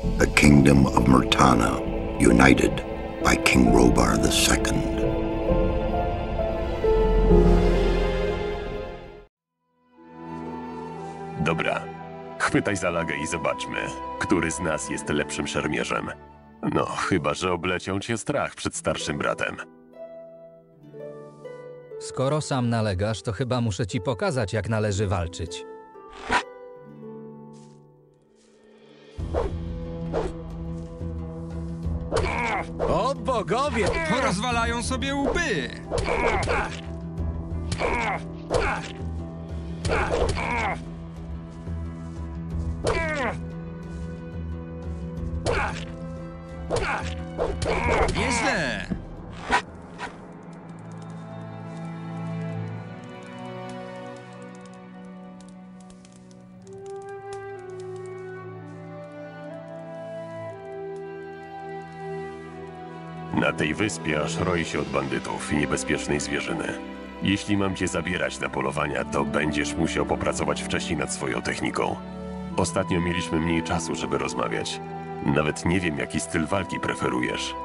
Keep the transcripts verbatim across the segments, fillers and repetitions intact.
the kingdom of Murtana, united by King Robar the Second. Dobra, chwytaj za lagę i zobaczmy, który z nas jest lepszym szermierzem. No, chyba że obleciał cię strach przed starszym bratem. Skoro sam nalegasz, to chyba muszę ci pokazać, jak należy walczyć. O bogowie! Porozwalają sobie łby! Nieźle! Na tej wyspie aż roi się od bandytów i niebezpiecznej zwierzyny. Jeśli mam cię zabierać na polowania, to będziesz musiał popracować wcześniej nad swoją techniką. Ostatnio mieliśmy mniej czasu, żeby rozmawiać. Nawet nie wiem, jaki styl walki preferujesz.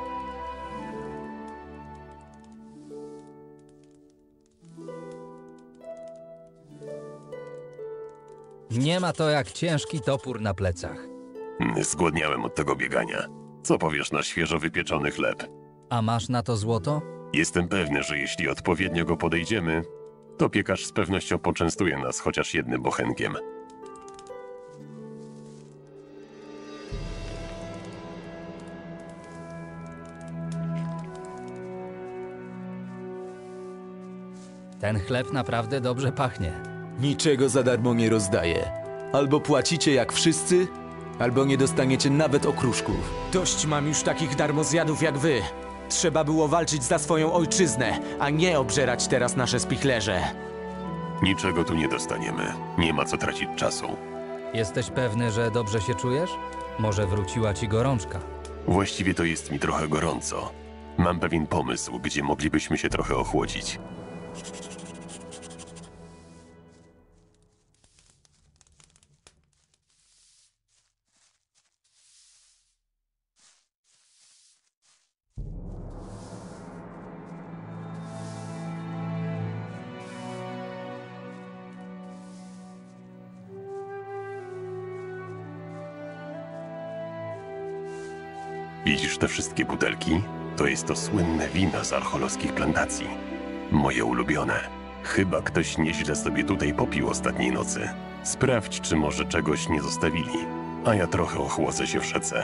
Nie ma to jak ciężki topór na plecach. Zgłodniałem od tego biegania. Co powiesz na świeżo wypieczony chleb? A masz na to złoto? Jestem pewny, że jeśli odpowiednio go podejdziemy, to piekarz z pewnością poczęstuje nas chociaż jednym bochenkiem. Ten chleb naprawdę dobrze pachnie. Niczego za darmo nie rozdaję. Albo płacicie jak wszyscy, albo nie dostaniecie nawet okruszków. Dość mam już takich darmozjadów jak wy. Trzeba było walczyć za swoją ojczyznę, a nie obżerać teraz nasze spichlerze. Niczego tu nie dostaniemy. Nie ma co tracić czasu. Jesteś pewny, że dobrze się czujesz? Może wróciła ci gorączka? Właściwie to jest mi trochę gorąco. Mam pewien pomysł, gdzie moglibyśmy się trochę ochłodzić. Widzisz te wszystkie butelki? To jest to słynne wino z archolowskich plantacji. Moje ulubione. Chyba ktoś nieźle sobie tutaj popił ostatniej nocy. Sprawdź, czy może czegoś nie zostawili, a ja trochę ochłodzę się w rzece.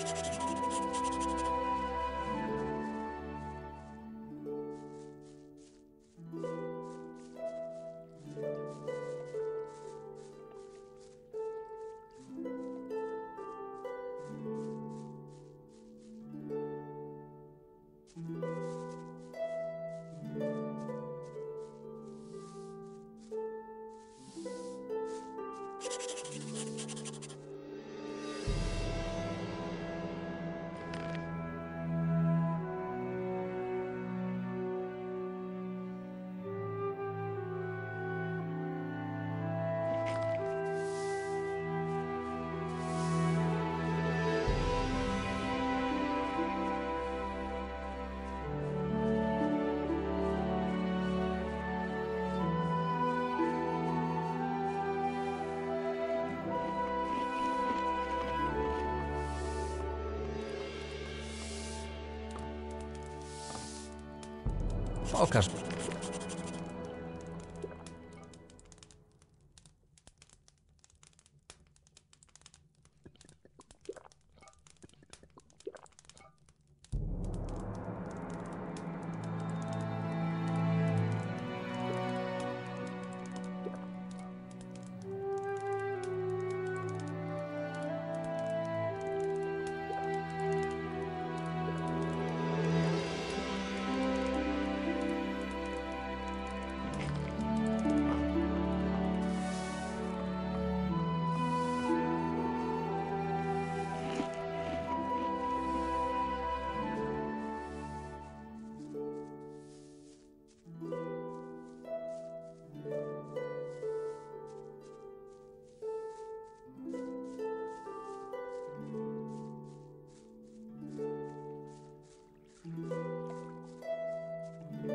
Pokaż.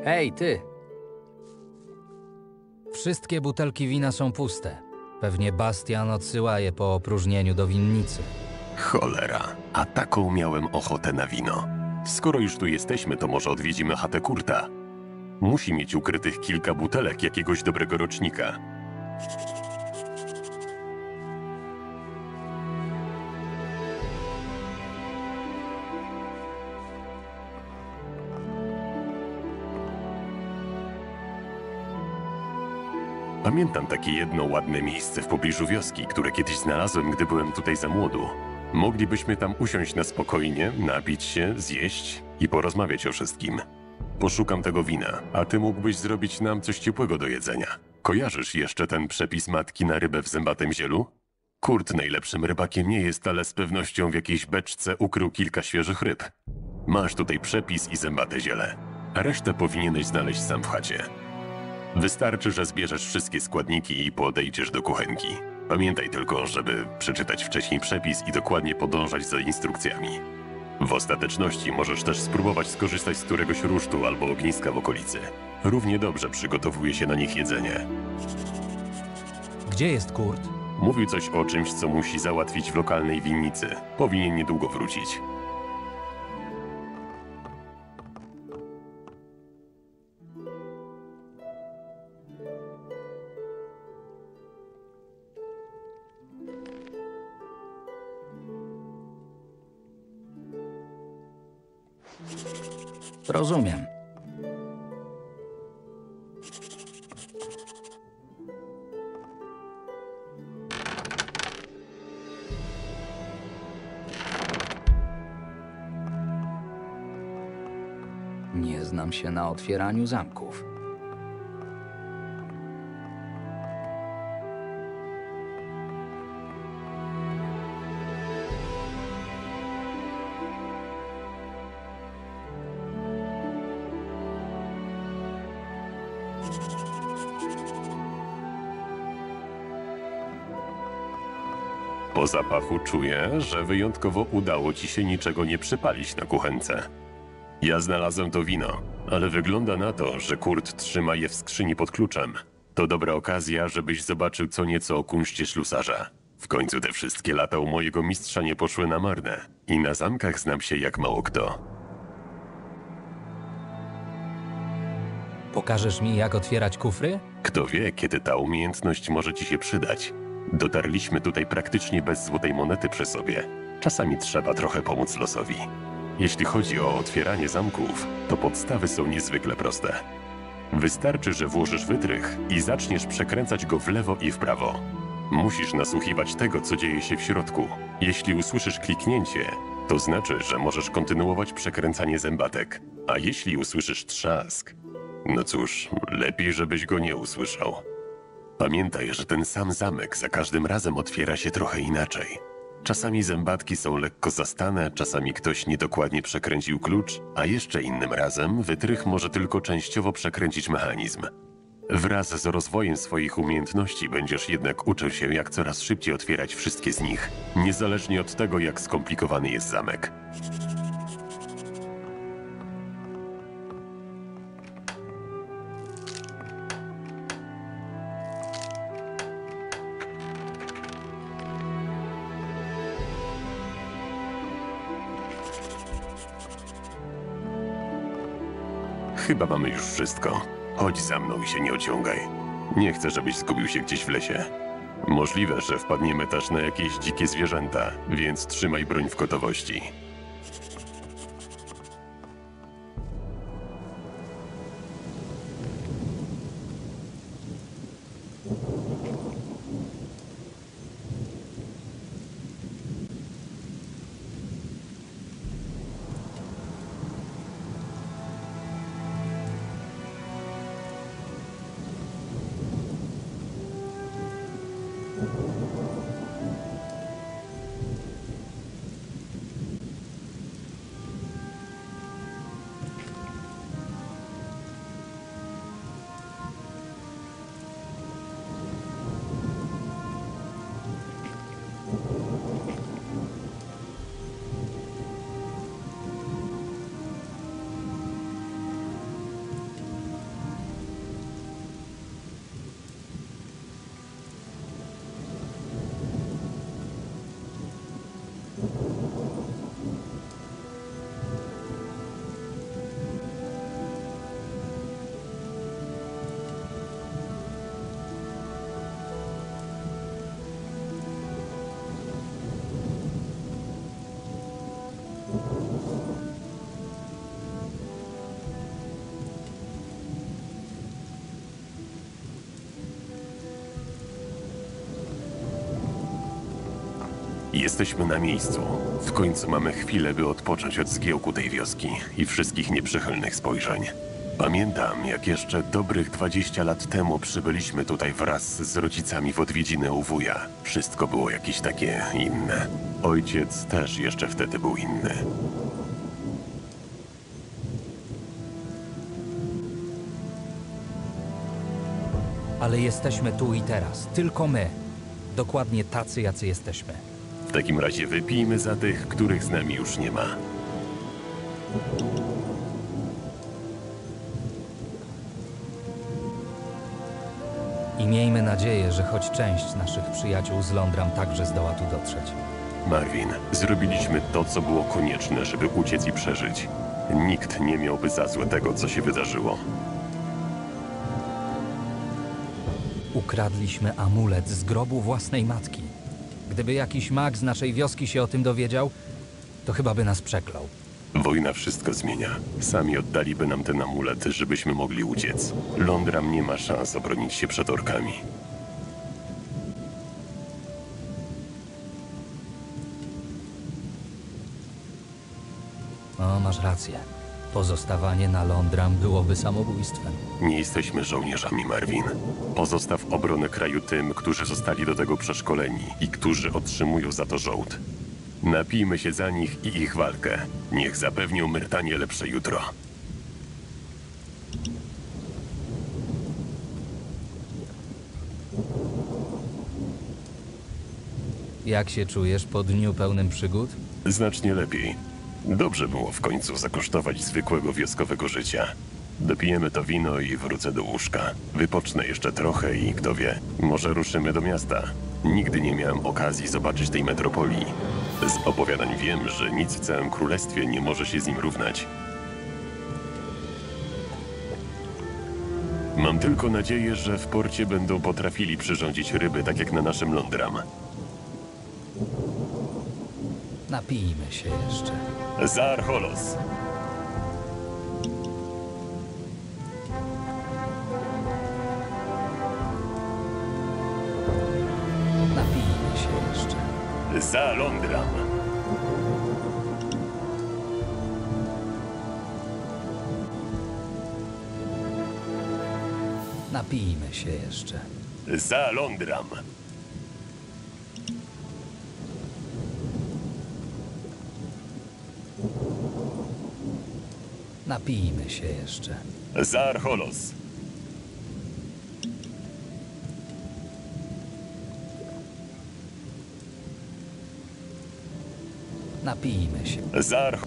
Hej, ty! Wszystkie butelki wina są puste. Pewnie Bastian odsyła je po opróżnieniu do winnicy. Cholera, a taką miałem ochotę na wino. Skoro już tu jesteśmy, to może odwiedzimy chatę Kurta. Musi mieć ukrytych kilka butelek jakiegoś dobrego rocznika. Pamiętam takie jedno ładne miejsce w pobliżu wioski, które kiedyś znalazłem, gdy byłem tutaj za młodu. Moglibyśmy tam usiąść na spokojnie, napić się, zjeść i porozmawiać o wszystkim. Poszukam tego wina, a ty mógłbyś zrobić nam coś ciepłego do jedzenia. Kojarzysz jeszcze ten przepis matki na rybę w zębatym zielu? Kurt najlepszym rybakiem nie jest, ale z pewnością w jakiejś beczce ukrył kilka świeżych ryb. Masz tutaj przepis i zębate ziele, a resztę powinieneś znaleźć sam w chacie. Wystarczy, że zbierzesz wszystkie składniki i podejdziesz do kuchenki. Pamiętaj tylko, żeby przeczytać wcześniej przepis i dokładnie podążać za instrukcjami. W ostateczności możesz też spróbować skorzystać z któregoś rusztu albo ogniska w okolicy. Równie dobrze przygotowuje się na nich jedzenie. Gdzie jest Kurt? Mówił coś o czymś, co musi załatwić w lokalnej winnicy. Powinien niedługo wrócić. Rozumiem. Nie znam się na otwieraniu zamków. Po zapachu czuję, że wyjątkowo udało ci się niczego nie przypalić na kuchence. Ja znalazłem to wino, ale wygląda na to, że Kurt trzyma je w skrzyni pod kluczem. To dobra okazja, żebyś zobaczył co nieco o kunszcie ślusarza. W końcu te wszystkie lata u mojego mistrza nie poszły na marne i na zamkach znam się jak mało kto. Pokażesz mi, jak otwierać kufry? Kto wie, kiedy ta umiejętność może ci się przydać. Dotarliśmy tutaj praktycznie bez złotej monety przy sobie. Czasami trzeba trochę pomóc losowi. Jeśli chodzi o otwieranie zamków, to podstawy są niezwykle proste. Wystarczy, że włożysz wytrych i zaczniesz przekręcać go w lewo i w prawo. Musisz nasłuchiwać tego, co dzieje się w środku. Jeśli usłyszysz kliknięcie, to znaczy, że możesz kontynuować przekręcanie zębatek. A jeśli usłyszysz trzask, no cóż, lepiej, żebyś go nie usłyszał. Pamiętaj, że ten sam zamek za każdym razem otwiera się trochę inaczej. Czasami zębatki są lekko zastane, czasami ktoś niedokładnie przekręcił klucz, a jeszcze innym razem wytrych może tylko częściowo przekręcić mechanizm. Wraz z rozwojem swoich umiejętności będziesz jednak uczył się, jak coraz szybciej otwierać wszystkie z nich, niezależnie od tego, jak skomplikowany jest zamek. Chyba mamy już wszystko. Chodź za mną i się nie ociągaj. Nie chcę, żebyś zgubił się gdzieś w lesie. Możliwe, że wpadniemy też na jakieś dzikie zwierzęta, więc trzymaj broń w gotowości. Jesteśmy na miejscu. W końcu mamy chwilę, by odpocząć od zgiełku tej wioski i wszystkich nieprzychylnych spojrzeń. Pamiętam, jak jeszcze dobrych dwadzieścia lat temu przybyliśmy tutaj wraz z rodzicami w odwiedziny u wuja. Wszystko było jakieś takie inne. Ojciec też jeszcze wtedy był inny. Ale jesteśmy tu i teraz. Tylko my. Dokładnie tacy, jacy jesteśmy. W takim razie wypijmy za tych, których z nami już nie ma. I miejmy nadzieję, że choć część naszych przyjaciół z Londram także zdoła tu dotrzeć. Marvin, zrobiliśmy to, co było konieczne, żeby uciec i przeżyć. Nikt nie miałby za złe tego, co się wydarzyło. Ukradliśmy amulet z grobu własnej matki. Gdyby jakiś mag z naszej wioski się o tym dowiedział, to chyba by nas przeklął. Wojna wszystko zmienia. Sami oddaliby nam ten amulet, żebyśmy mogli uciec. Londram nie ma szans obronić się przed orkami. O, masz rację. Pozostawanie na Londram byłoby samobójstwem. Nie jesteśmy żołnierzami, Marvin. Pozostaw obronę kraju tym, którzy zostali do tego przeszkoleni i którzy otrzymują za to żołd. Napijmy się za nich i ich walkę. Niech zapewnią Myrtanie lepsze jutro. Jak się czujesz po dniu pełnym przygód? Znacznie lepiej. Dobrze było w końcu zakosztować zwykłego wioskowego życia. Dopijemy to wino i wrócę do łóżka. Wypocznę jeszcze trochę i kto wie, może ruszymy do miasta. Nigdy nie miałem okazji zobaczyć tej metropolii. Z opowiadań wiem, że nic w całym królestwie nie może się z nim równać. Mam tylko nadzieję, że w porcie będą potrafili przyrządzić ryby tak jak na naszym Londram. Napijmy się jeszcze. Za Archolos! Napijmy się jeszcze. Za Londram! Napijmy się jeszcze. Za Londram! Napijmy się jeszcze. Za Archolos! Napijmy się. Za Arch...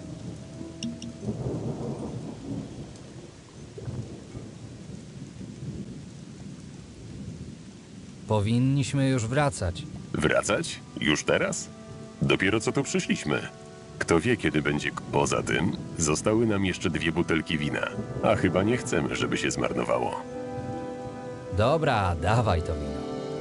Powinniśmy już wracać. Wracać? Już teraz? Dopiero co tu przyszliśmy. Kto wie, kiedy będzie... Poza tym, zostały nam jeszcze dwie butelki wina. A chyba nie chcemy, żeby się zmarnowało. Dobra, dawaj to wino.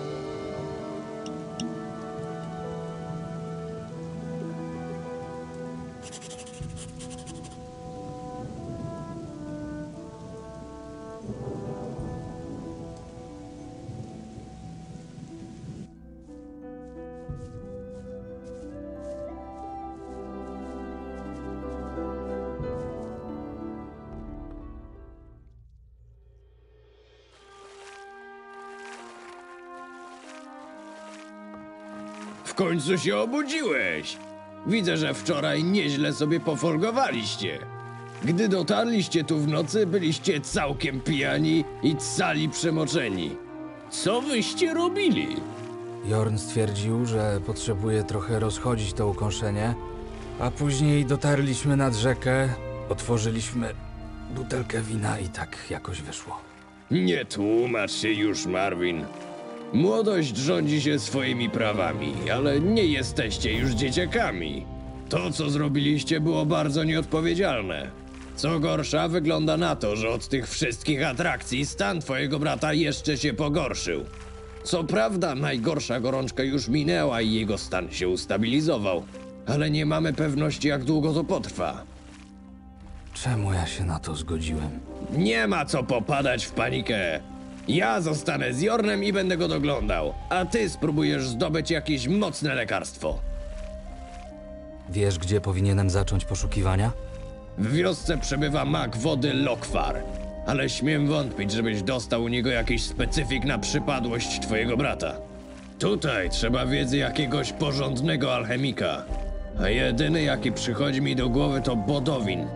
W końcu się obudziłeś. Widzę, że wczoraj nieźle sobie pofolgowaliście. Gdy dotarliście tu w nocy, byliście całkiem pijani i cali przemoczeni. Co wyście robili? Jorn stwierdził, że potrzebuje trochę rozchodzić to ukąszenie, a później dotarliśmy nad rzekę, otworzyliśmy butelkę wina i tak jakoś wyszło. Nie tłumacz się już, Marvin. Młodość rządzi się swoimi prawami, ale nie jesteście już dzieciakami. To, co zrobiliście, było bardzo nieodpowiedzialne. Co gorsza, wygląda na to, że od tych wszystkich atrakcji stan twojego brata jeszcze się pogorszył. Co prawda, najgorsza gorączka już minęła i jego stan się ustabilizował, ale nie mamy pewności, jak długo to potrwa. Czemu ja się na to zgodziłem? Nie ma co popadać w panikę. Ja zostanę z Jornem i będę go doglądał, a ty spróbujesz zdobyć jakieś mocne lekarstwo. Wiesz, gdzie powinienem zacząć poszukiwania? W wiosce przebywa mag wody Lokfar, ale śmiem wątpić, żebyś dostał u niego jakiś specyfik na przypadłość twojego brata. Tutaj trzeba wiedzy jakiegoś porządnego alchemika, a jedyny jaki przychodzi mi do głowy to Bodowin.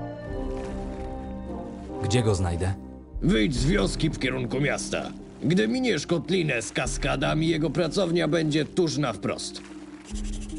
Gdzie go znajdę? Wyjdź z wioski w kierunku miasta. Gdy miniesz kotlinę z kaskadami, jego pracownia będzie tuż na wprost.